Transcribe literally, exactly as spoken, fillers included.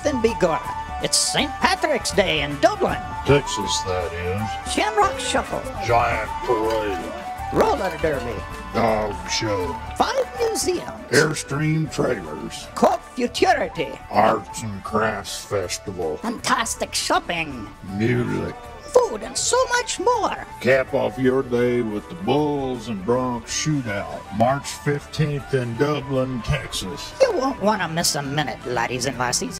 fifteenth in Bigorra. It's Saint Patrick's Day in Dublin. Texas, that is. Shamrock Shuffle. Giant parade. Roller Derby. Dog show. Five museums. Airstream trailers. Cork Futurity. Arts and Crafts Festival. Fantastic shopping. Music. Food and so much more. Cap off your day with the Bulls and Bronx Shootout. March fifteenth in Dublin, Texas. You won't want to miss a minute, laddies and lassies.